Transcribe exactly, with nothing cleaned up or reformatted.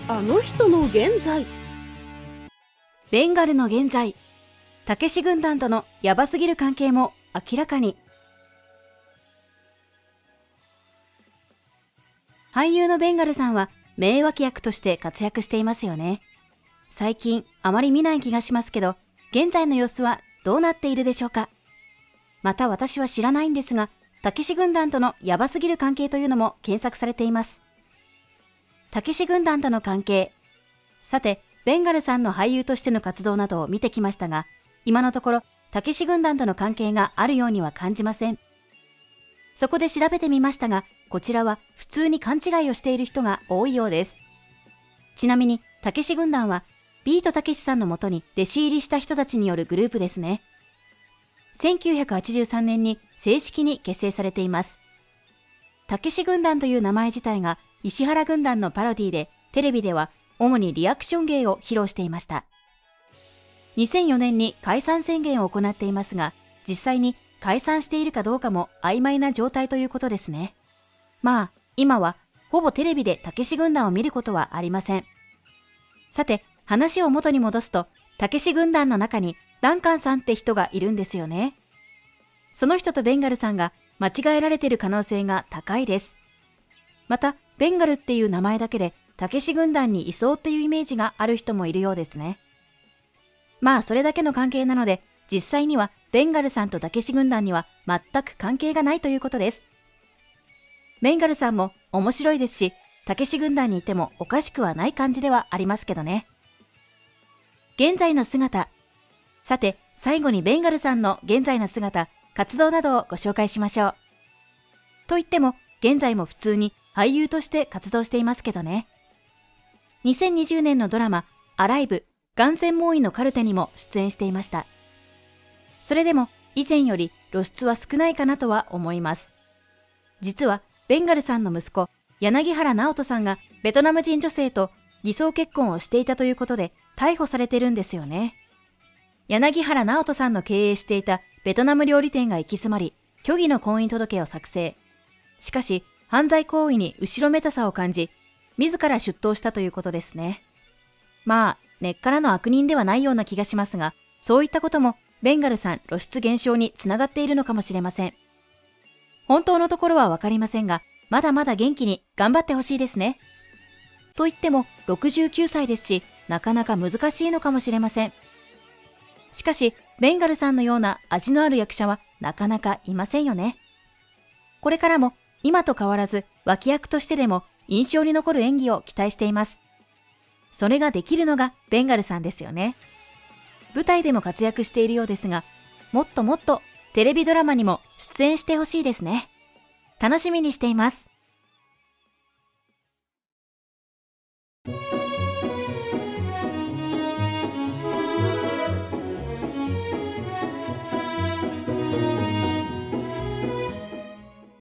あの人の現在。 ベンガルの現在。たけし軍団とのヤバすぎる関係も明らかに。俳優のベンガルさんは名脇役として活躍していますよね。最近あまり見ない気がしますけど、現在の様子はどうなっているでしょうか。また私は知らないんですが、たけし軍団とのヤバすぎる関係というのも検索されています。たけし軍団との関係。さて、ベンガルさんの俳優としての活動などを見てきましたが、今のところ、たけし軍団との関係があるようには感じません。そこで調べてみましたが、こちらは普通に勘違いをしている人が多いようです。ちなみに、たけし軍団は、ビートたけしさんのもとに弟子入りした人たちによるグループですね。せんきゅうひゃくはちじゅうさんねんに正式に結成されています。たけし軍団という名前自体が石原軍団のパロディで、テレビでは主にリアクション芸を披露していました。にせんよねんに解散宣言を行っていますが、実際に解散しているかどうかも曖昧な状態ということですね。まあ、今はほぼテレビでたけし軍団を見ることはありません。さて、話を元に戻すと、たけし軍団の中にダンカンさんって人がいるんですよね。その人とベンガルさんが間違えられている可能性が高いです。また、ベンガルっていう名前だけで、たけし軍団にいそうっていうイメージがある人もいるようですね。まあ、それだけの関係なので、実際にはベンガルさんとたけし軍団には全く関係がないということです。ベンガルさんも面白いですし、たけし軍団にいてもおかしくはない感じではありますけどね。現在の姿。さて、最後にベンガルさんの現在の姿、活動などをご紹介しましょう。と言っても、現在も普通に俳優として活動していますけどね。にせんにじゅうねんのドラマ、アライブ、眼線網医のカルテにも出演していました。それでも、以前より露出は少ないかなとは思います。実は、ベンガルさんの息子、柳原直人さんがベトナム人女性と偽装結婚をしていたということで逮捕されてるんですよね。柳原直人さんの経営していたベトナム料理店が行き詰まり、虚偽の婚姻届を作成。しかし、犯罪行為に後ろめたさを感じ、自ら出頭したということですね。まあ、根っからの悪人ではないような気がしますが、そういったこともベンガルさん露出減少につながっているのかもしれません。本当のところはわかりませんが、まだまだ元気に頑張ってほしいですね。と言ってもろくじゅうきゅうさいですし、なかなか難しいのかもしれません。しかし、ベンガルさんのような味のある役者はなかなかいませんよね。これからも今と変わらず脇役としてでも印象に残る演技を期待しています。それができるのがベンガルさんですよね。舞台でも活躍しているようですが、もっともっとテレビドラマにも出演してほしいですね。楽しみにしています。